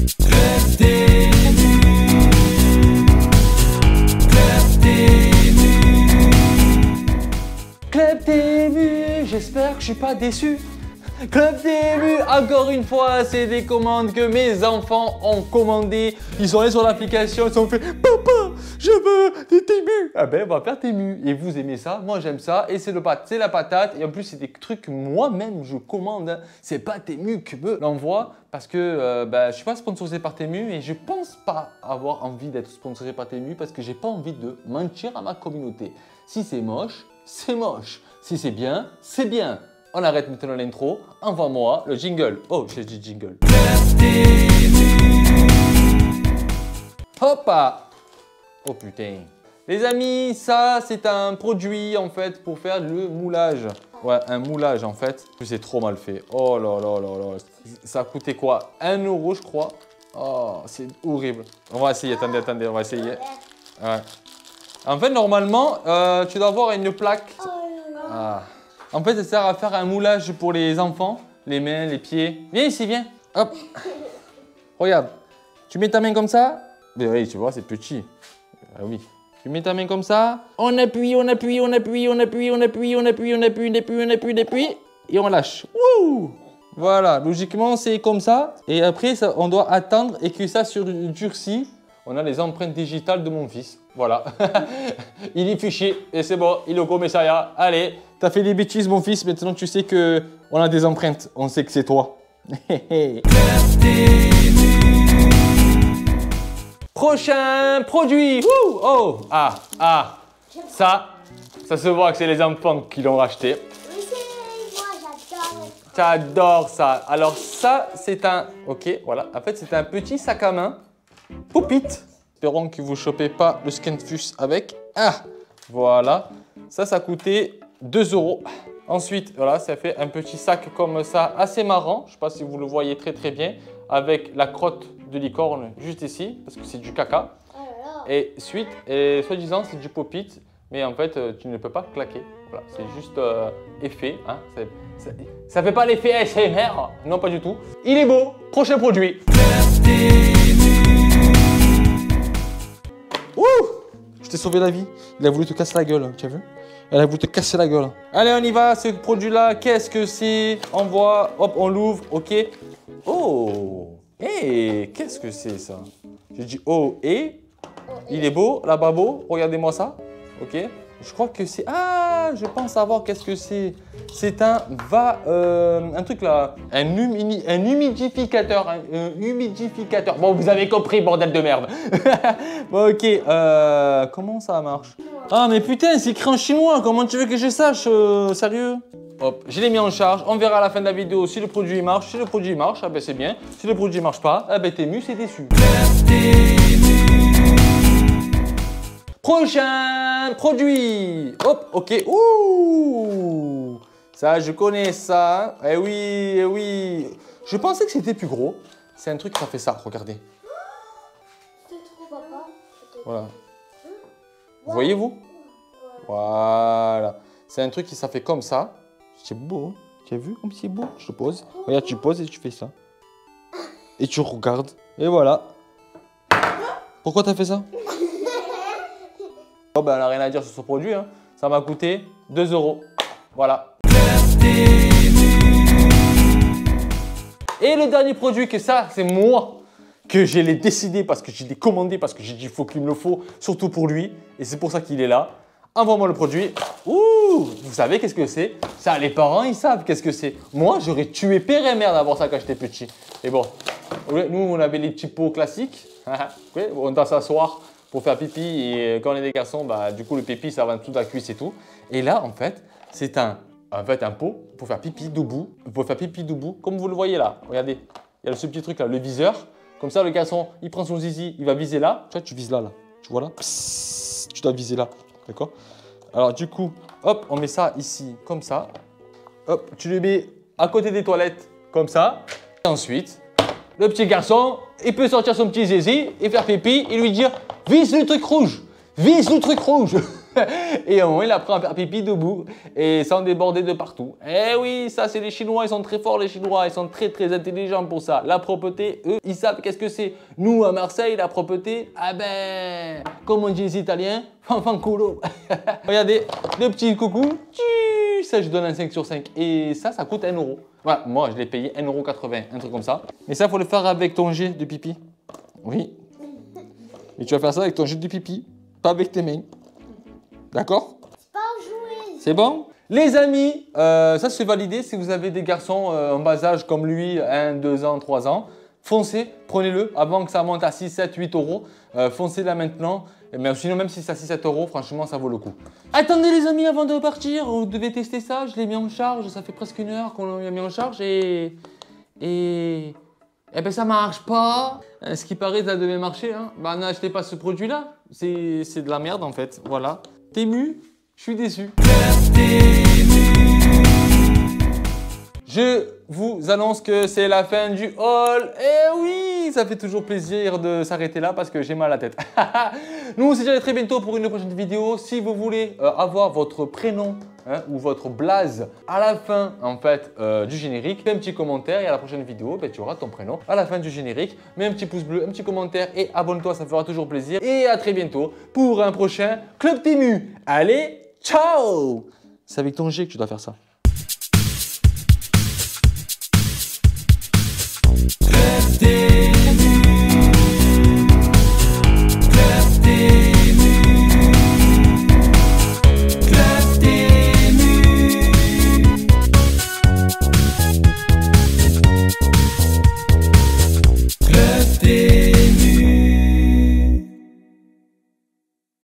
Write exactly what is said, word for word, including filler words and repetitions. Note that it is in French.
Club Tému. Club Tému. Club Tému, j'espère que je suis pas déçu. Club Tému, encore une fois, c'est des commandes que mes enfants ont commandées. Ils sont allés sur l'application, ils ont fait « Papa, je veux des Tému !» Ah ben, on va faire Tému. Et vous aimez ça, moi j'aime ça. Et c'est le pat, c'est la patate. Et en plus, c'est des trucs que moi-même je commande. Hein. C'est pas Tému qui me l'envoie parce que euh, ben, je suis pas sponsorisé par Tému et je pense pas avoir envie d'être sponsorisé par Tému parce que j'ai pas envie de mentir à ma communauté. Si c'est moche, c'est moche. Si c'est bien, c'est bien. On arrête maintenant l'intro, envoie-moi le jingle. Oh, j'ai dit jingle. Hoppa! Oh putain. Les amis, ça c'est un produit en fait pour faire le moulage. Ouais, un moulage en fait. C'est trop mal fait. Oh là là là là. Ça a coûté quoi? un euro je crois. Oh, c'est horrible. On va essayer, attendez, attendez, on va essayer. Ouais. En fait, normalement, euh, tu dois avoir une plaque. Ah. En fait, ça sert à faire un moulage pour les enfants, les mains, les pieds. Viens ici, viens. Hop. Regarde. Tu mets ta main comme ça. Mais oui, tu vois, c'est petit. Ah oui. Tu mets ta main comme ça. On appuie, on appuie, on appuie, on appuie, on appuie, on appuie, on appuie, on appuie, on appuie, on appuie. Et on lâche. Wouh! Voilà. Logiquement, c'est comme ça. Et après, ça, on doit attendre et que ça durcit. On a les empreintes digitales de mon fils. Voilà. Il est fiché et c'est bon, il est au commissariat. Allez, t'as fait des bêtises mon fils, maintenant tu sais que on a des empreintes. On sait que c'est toi. Prochain produit. Wouh! Oh! Ah! Ah! Ça, ça se voit que c'est les enfants qui l'ont racheté. Oui, c'est moi, j'adore. J'adore ça. Alors ça, c'est un... Ok, voilà. En fait, c'est un petit sac à main. Poupite. Espérons que vous ne chopez pas le Scanfus avec. Ah, voilà. Ça, ça coûtait deux euros. Ensuite, voilà, ça fait un petit sac comme ça, assez marrant. Je ne sais pas si vous le voyez très très bien. Avec la crotte de licorne juste ici, parce que c'est du caca. Oh là là. Et suite, et soi-disant, c'est du pop-it. Mais en fait, tu ne peux pas claquer. Voilà, c'est juste euh, effet. Hein. Ça ne fait pas l'effet A S M R. Non, pas du tout. Il est beau. Prochain produit. Ouh! Je t'ai sauvé la vie. Il a voulu te casser la gueule, tu as vu? Elle a voulu te casser la gueule. Allez, on y va. Ce produit-là, qu'est-ce que c'est? On voit, hop, on l'ouvre, ok. Oh! Hé, qu'est-ce que c'est ça? J'ai dit oh, et? Il est beau, là-bas beau. Regardez-moi ça. Ok. Je crois que c'est... Ah, je pense savoir qu'est-ce que c'est. C'est un va... Euh, un truc là... Un, humi, un humidificateur. Un, un humidificateur. Bon, vous avez compris, bordel de merde. Bon, ok. Euh, comment ça marche? Ah, mais putain, c'est écrit en chinois. Comment tu veux que je sache? euh, Sérieux? Hop, je l'ai mis en charge. On verra à la fin de la vidéo si le produit marche. Si le produit marche, ah ben c'est bien. Si le produit marche pas, ah ben Tému, c'est déçu. Prochain produit. Hop, ok. Ouh, ça, je connais ça. Eh oui, eh oui. Je pensais que c'était plus gros. C'est un truc, ça fait ça. Regardez. C'est trop, papa. Voilà. Voyez-vous? Voilà. C'est un truc qui ça fait comme ça. C'est beau. Hein? Tu as vu comme c'est beau? Je te pose. Regarde, tu poses et tu fais ça. Et tu regardes. Et voilà. Pourquoi tu as fait ça? Oh ben, on n'a rien à dire sur ce produit, hein. Ça m'a coûté deux euros. Voilà. Et le dernier produit, que ça, c'est moi, que j'ai les décidé parce que j'ai les commandé, parce que j'ai dit il faut qu'il me le faut, surtout pour lui. Et c'est pour ça qu'il est là. Envoie-moi le produit. Ouh, vous savez qu'est-ce que c'est? Ça, les parents, ils savent qu'est-ce que c'est. Moi, j'aurais tué père et mère d'avoir ça quand j'étais petit. Et bon, nous, on avait les petits pots classiques. On doit s'asseoir pour faire pipi et quand on est des garçons, bah, du coup le pipi ça va en dessous de la cuisse et tout. Et là en fait c'est un, en fait, un pot pour faire pipi debout, pour faire pipi debout comme vous le voyez là. Regardez, il y a ce petit truc là, le viseur. Comme ça le garçon il prend son zizi, il va viser là. Tu vois, tu vises là, là. Tu vois là, psss, tu dois viser là, d'accord? Alors du coup, hop, on met ça ici comme ça. Hop, tu le mets à côté des toilettes comme ça. Et ensuite, le petit garçon, il peut sortir son petit zizi et faire pipi et lui dire vise le truc rouge, vise le truc rouge. Et à un moment, il apprend à faire pipi debout et sans déborder de partout. Eh oui, ça c'est les Chinois, ils sont très forts les Chinois, ils sont très très intelligents pour ça. La propreté, eux, ils savent qu'est-ce que c'est. Nous, à Marseille, la propreté, ah ben, comme on dit les Italiens, fanfanculo. Regardez, le petit coucou, ça je donne un cinq sur cinq. Et ça, ça coûte un euro. Voilà, moi je l'ai payé un euro quatre-vingts, un truc comme ça. Mais ça, il faut le faire avec ton jet de pipi. Oui. Et tu vas faire ça avec ton jet de pipi, pas avec tes mains. D'accord? C'est pas jouer. C'est bon? Les amis, euh, ça c'est validé. Si vous avez des garçons euh, en bas âge comme lui, un, deux ans, trois ans, foncez, prenez-le avant que ça monte à six, sept, huit euros. Euh, foncez là maintenant. Mais sinon, même si c'est à six, sept euros, franchement, ça vaut le coup. Attendez les amis, avant de partir, vous devez tester ça. Je l'ai mis en charge. Ça fait presque une heure qu'on l'a mis en charge et... Et... Eh ben ça marche pas. Ce qui paraît, ça devait marcher. Hein. Bah n'achetez pas ce produit-là. C'est de la merde en fait. Voilà. Tému, je suis déçu. Je vous annonce que c'est la fin du haul. Eh oui, ça fait toujours plaisir de s'arrêter là parce que j'ai mal à la tête. Nous, on se dit à très bientôt pour une prochaine vidéo. Si vous voulez euh, avoir votre prénom hein, ou votre blaze à la fin en fait euh, du générique, fais un petit commentaire et à la prochaine vidéo, ben, tu auras ton prénom à la fin du générique. Mets un petit pouce bleu, un petit commentaire et abonne-toi, ça fera toujours plaisir. Et à très bientôt pour un prochain Club Tému. Allez, ciao! C'est avec ton G que tu dois faire ça.